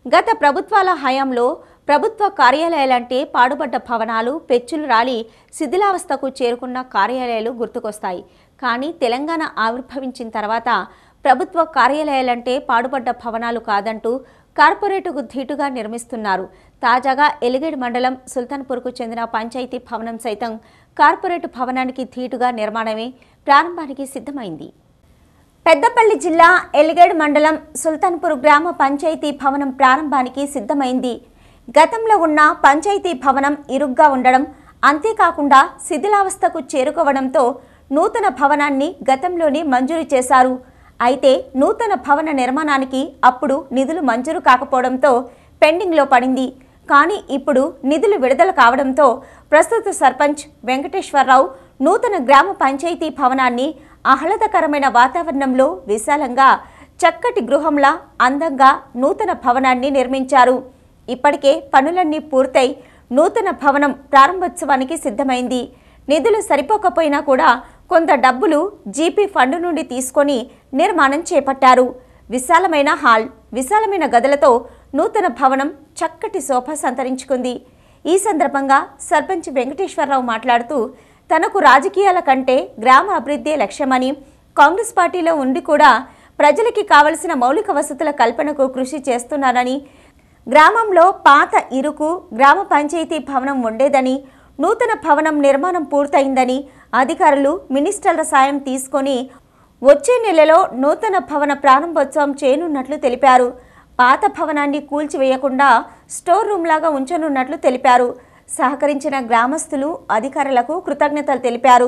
గత ప్రభుత్వాల హయాంలో ప్రభుత్వ కార్యాలయాలంటే పాడుబడ్డ భవనాలు, పెచ్చులు రాలి శిథిలావస్థకు చేరుకున్న కార్యాలయాలు గుర్తుకొస్తాయి. కానీ తెలంగాణ ఆవిర్భవించిన తర్వాత ప్రభుత్వ కార్యాలయాలంటే పాడుబడ్డ భవనాలు కాదంటూ కార్పొరేటుకు ధీటుగా నిర్మిస్తున్నారు. తాజాగా ఎలిగేడ్ మండలం సుల్తాన్పూర్కు చెందిన పంచాయతీ భవనం సైతం కార్పొరేటు భవనానికి ధీటుగా నిర్మాణమే ప్రారంభానికి సిద్ధమైంది. పెద్దపల్లి జిల్లా ఎలిగేడ్ మండలం సుల్తాన్పూర్ గ్రామ పంచాయతీ భవనం ప్రారంభానికి సిద్ధమైంది. గతంలో ఉన్న పంచాయతీ భవనం ఇరుగ్గా ఉండడం, అంతేకాకుండా శిథిలావస్థకు చేరుకోవడంతో నూతన భవనాన్ని గతంలోనే మంజూరు చేశారు. అయితే నూతన భవన నిర్మాణానికి అప్పుడు నిధులు మంజూరు కాకపోవడంతో పెండింగ్లో పడింది. కానీ ఇప్పుడు నిధులు విడుదల కావడంతో ప్రస్తుత సర్పంచ్ వెంకటేశ్వరరావు నూతన గ్రామ పంచాయతీ భవనాన్ని ఆహ్లాదకరమైన వాతావరణంలో విశాలంగా చక్కటి గృహంలా అందంగా నూతన భవనాన్ని నిర్మించారు. ఇప్పటికే పనులన్నీ పూర్తయి నూతన భవనం ప్రారంభోత్సవానికి సిద్ధమైంది. నిధులు సరిపోకపోయినా కూడా కొంత డబ్బులు జీపీ ఫండ్ నుండి తీసుకొని నిర్మాణం చేపట్టారు. విశాలమైన హాల్, విశాలమైన గదులతో నూతన భవనం చక్కటి శోభ సంతరించుకుంది. ఈ సందర్భంగా సర్పంచ్ వెంకటేశ్వరరావు మాట్లాడుతూ తనకు రాజకీయాల కంటే గ్రామ అభివృద్ధి లక్ష్యమని, కాంగ్రెస్ పార్టీలో ఉండి కూడా ప్రజలకి కావలసిన మౌలిక వసతుల కల్పనకు కృషి చేస్తున్నానని, గ్రామంలో పాత ఇరుకు గ్రామ పంచాయతీ భవనం ఉండేదని, నూతన భవనం నిర్మాణం పూర్తయిందని, అధికారులు మినిస్టర్ల సాయం తీసుకొని వచ్చే నెలలో నూతన భవన ప్రారంభోత్సవం చేయనున్నట్లు తెలిపారు. పాత భవనాన్ని కూల్చివేయకుండా స్టోర్ రూమ్ లాగా ఉంచనున్నట్లు తెలిపారు. సహకరించిన గ్రామస్తులు అధికారులకు కృతజ్ఞతలు తెలిపారు.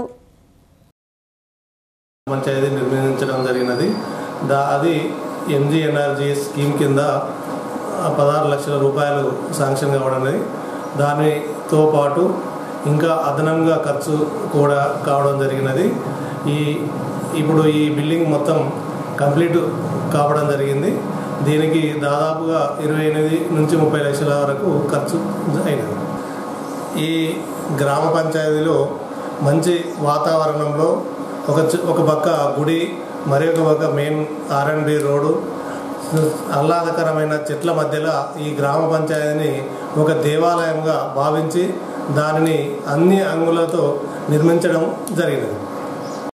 పంచాయతీ నిర్మించడం జరిగినది. అది ఎంజీఎన్ఆర్జీ స్కీమ్ కింద 16 లక్షల రూపాయలు శాంక్షన్ కావడం, దానితో పాటు ఇంకా అదనంగా ఖర్చు కూడా కావడం జరిగినది. ఇప్పుడు ఈ బిల్డింగ్ మొత్తం కంప్లీట్ కావడం జరిగింది. దీనికి దాదాపుగా 28 నుంచి 30 లక్షల వరకు ఖర్చు అయినది. ఈ గ్రామ పంచాయతీలో మంచి వాతావరణంలో ఒక పక్క గుడి, మరి ఒక పక్క మెయిన్ R&B రోడ్డు, ఆహ్లాదకరమైన చెట్ల మధ్యలో ఈ గ్రామ పంచాయతీని ఒక దేవాలయంగా భావించి దానిని అన్ని అంగులతో నిర్మించడం జరిగినది.